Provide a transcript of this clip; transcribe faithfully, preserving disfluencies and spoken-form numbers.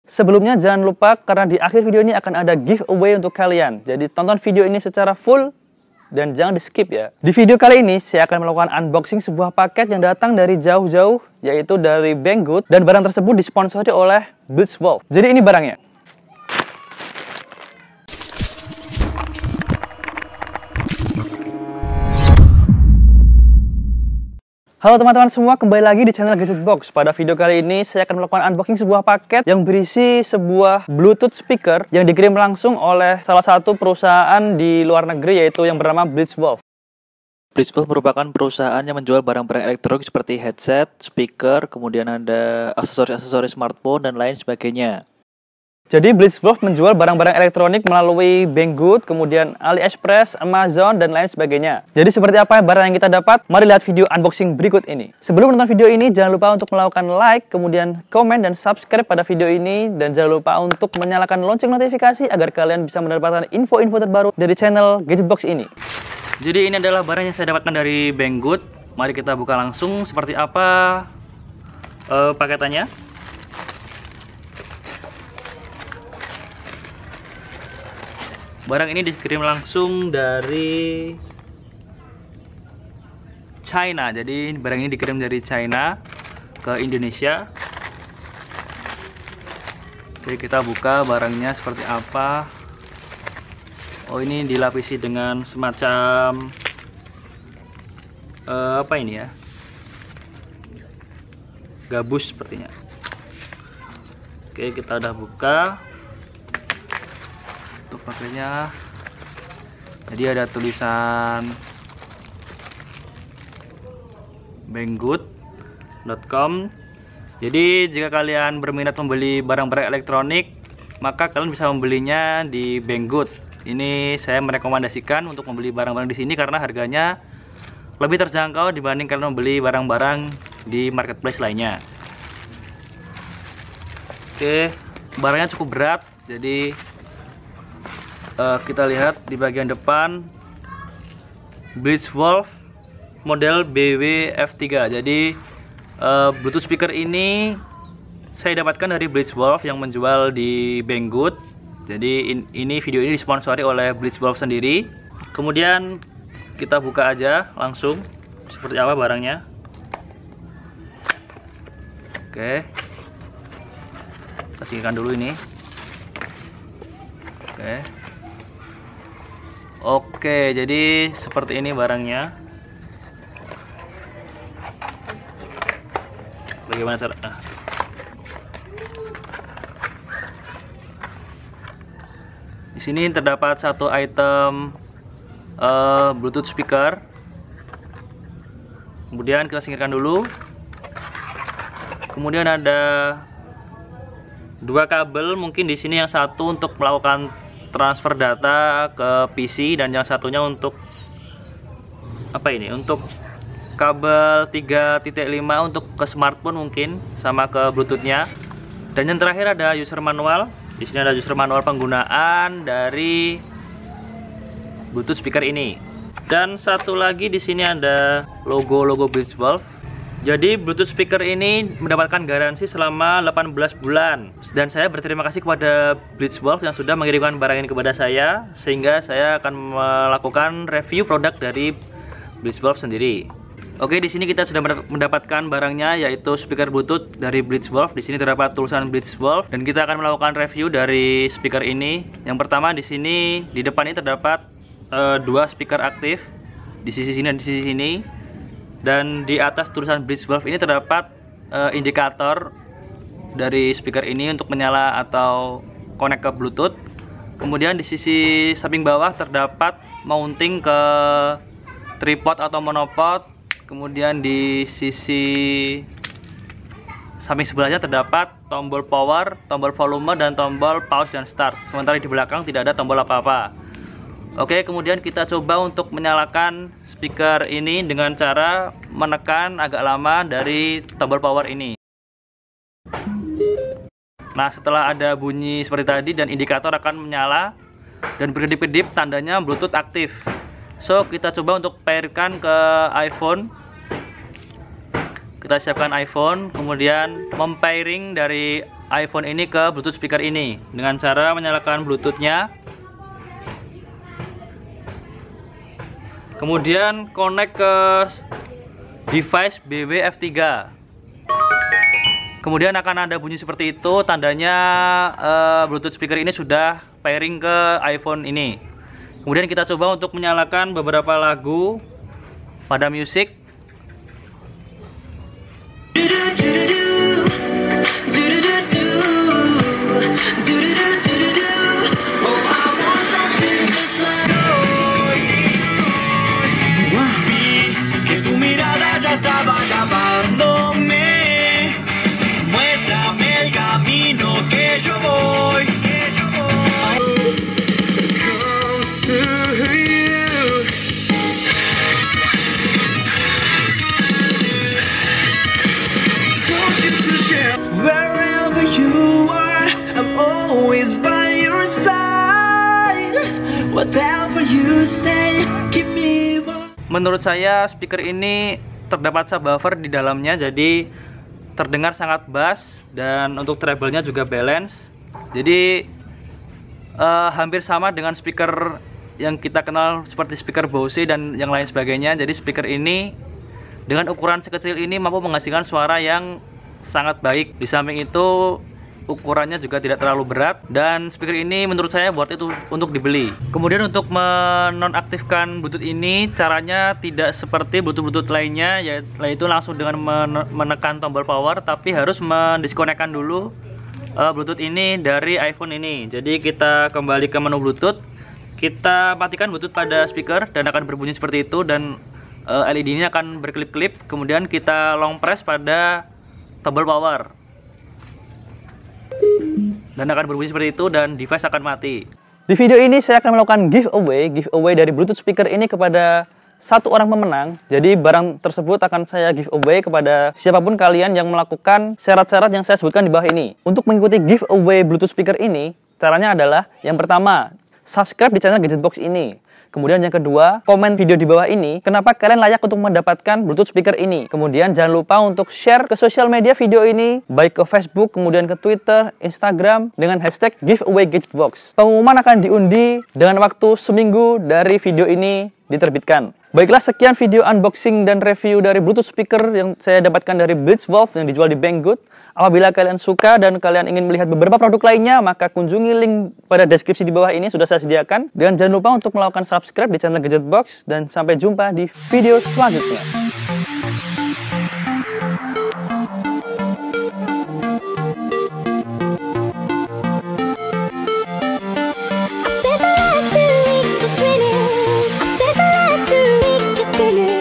Sebelumnya jangan lupa karena di akhir video ini akan ada giveaway untuk kalian. Jadi tonton video ini secara full dan jangan di skip ya. Di video kali ini saya akan melakukan unboxing sebuah paket yang datang dari jauh-jauh, yaitu dari Banggood, dan barang tersebut disponsori oleh Blitzwolf. Jadi ini barangnya. Halo teman-teman semua, kembali lagi di channel Gadget Box. Pada video kali ini saya akan melakukan unboxing sebuah paket yang berisi sebuah Bluetooth speaker yang dikirim langsung oleh salah satu perusahaan di luar negeri, yaitu yang bernama Blitzwolf. Blitzwolf merupakan perusahaan yang menjual barang-barang elektronik seperti headset, speaker, kemudian ada aksesoris-aksesoris smartphone dan lain sebagainya. Jadi Blitzwolf menjual barang-barang elektronik melalui Banggood, kemudian AliExpress, Amazon, dan lain sebagainya. Jadi seperti apa barang yang kita dapat? Mari lihat video unboxing berikut ini. Sebelum menonton video ini, jangan lupa untuk melakukan like, kemudian komen dan subscribe pada video ini. Dan jangan lupa untuk menyalakan lonceng notifikasi agar kalian bisa mendapatkan info-info terbaru dari channel Gadget Box ini. Jadi ini adalah barang yang saya dapatkan dari Banggood. Mari kita buka langsung seperti apa uh, paketannya. Barang ini dikirim langsung dari China. Jadi barang ini dikirim dari China ke Indonesia. Oke, kita buka barangnya seperti apa. Oh, ini dilapisi dengan semacam uh, apa ini ya? Gabus sepertinya. Oke, kita udah buka. Untuk pakainya, jadi ada tulisan banggood dot com. Jadi jika kalian berminat membeli barang-barang elektronik, maka kalian bisa membelinya di Banggood. Ini saya merekomendasikan untuk membeli barang-barang di sini karena harganya lebih terjangkau dibanding kalian membeli barang-barang di marketplace lainnya. Oke, barangnya cukup berat, jadi Uh, kita lihat di bagian depan Blitzwolf model B W F tiga. Jadi uh, Bluetooth speaker ini saya dapatkan dari Blitzwolf yang menjual di Banggood. Jadi in, ini video ini disponsori oleh Blitzwolf sendiri. Kemudian kita buka aja langsung seperti apa barangnya. Oke, kita singkirkan dulu ini. Oke. Oke, jadi seperti ini barangnya. Bagaimana cara? Nah. Di sini terdapat satu item uh, Bluetooth speaker. Kemudian kita singkirkan dulu. Kemudian ada dua kabel, mungkin di sini yang satu untuk melakukan transfer data ke P C dan yang satunya untuk apa ini? Untuk kabel tiga titik lima untuk ke smartphone mungkin, sama ke Bluetooth-nya. Dan yang terakhir ada user manual. Di sini ada user manual penggunaan dari Bluetooth speaker ini. Dan satu lagi di sini ada logo-logo Blitzwolf. Jadi Bluetooth speaker ini mendapatkan garansi selama delapan belas bulan. Dan saya berterima kasih kepada Blitzwolf yang sudah mengirimkan barang ini kepada saya, sehingga saya akan melakukan review produk dari Blitzwolf sendiri. Oke, di sini kita sudah mendapatkan barangnya, yaitu speaker Bluetooth dari Blitzwolf. Di sini terdapat tulisan Blitzwolf dan kita akan melakukan review dari speaker ini. Yang pertama, di sini di depan ini terdapat uh, dua speaker aktif di sisi sini dan di sisi sini. Dan di atas tulisan Blitzwolf ini terdapat uh, indikator dari speaker ini untuk menyala atau connect ke Bluetooth. Kemudian di sisi samping bawah terdapat mounting ke tripod atau monopod. Kemudian di sisi samping sebelahnya terdapat tombol power, tombol volume, dan tombol pause dan start. Sementara di belakang tidak ada tombol apa-apa. Oke, kemudian kita coba untuk menyalakan speaker ini dengan cara menekan agak lama dari tombol power ini. Nah, setelah ada bunyi seperti tadi dan indikator akan menyala dan berkedip-kedip, tandanya Bluetooth aktif. So, kita coba untuk pairkan ke iPhone. Kita siapkan iPhone, kemudian mempairing dari iPhone ini ke Bluetooth speaker ini dengan cara menyalakan Bluetooth-nya. Kemudian connect ke device B W F tiga. Kemudian akan ada bunyi seperti itu, tandanya uh, Bluetooth speaker ini sudah pairing ke iPhone ini. Kemudian kita coba untuk menyalakan beberapa lagu pada musik. Menurut saya speaker ini terdapat subwoofer di dalamnya, jadi terdengar sangat bass dan untuk treble-nya juga balance. Jadi uh, hampir sama dengan speaker yang kita kenal seperti speaker Bose dan yang lain sebagainya. Jadi speaker ini dengan ukuran sekecil ini mampu menghasilkan suara yang sangat baik. Di samping itu ukurannya juga tidak terlalu berat dan speaker ini menurut saya worth itu untuk dibeli. Kemudian untuk menonaktifkan Bluetooth ini caranya tidak seperti Bluetooth-Bluetooth lainnya, yaitu langsung dengan menekan tombol power, tapi harus mendiskonekkan dulu uh, Bluetooth ini dari iPhone ini. Jadi kita kembali ke menu Bluetooth, kita matikan Bluetooth pada speaker dan akan berbunyi seperti itu, dan uh, L E D ini akan berkelip-kelip. Kemudian kita long press pada tombol power dan akan berbunyi seperti itu dan device akan mati. Di video ini saya akan melakukan giveaway giveaway dari Bluetooth speaker ini kepada satu orang pemenang. Jadi barang tersebut akan saya giveaway kepada siapapun kalian yang melakukan syarat-syarat yang saya sebutkan di bawah ini. Untuk mengikuti giveaway Bluetooth speaker ini, caranya adalah yang pertama, subscribe di channel Gadget Box ini. Kemudian yang kedua, komen video di bawah ini kenapa kalian layak untuk mendapatkan Bluetooth speaker ini. Kemudian jangan lupa untuk share ke sosial media video ini, baik ke Facebook, kemudian ke Twitter, Instagram dengan hashtag giveaway Gadget Box. Pengumuman akan diundi dengan waktu seminggu dari video ini diterbitkan. Baiklah, sekian video unboxing dan review dari Bluetooth speaker yang saya dapatkan dari Blitzwolf yang dijual di Banggood. Apabila kalian suka dan kalian ingin melihat beberapa produk lainnya, maka kunjungi link pada deskripsi di bawah ini, sudah saya sediakan. Dan jangan lupa untuk melakukan subscribe di channel Gadget Box, dan sampai jumpa di video selanjutnya. Spinning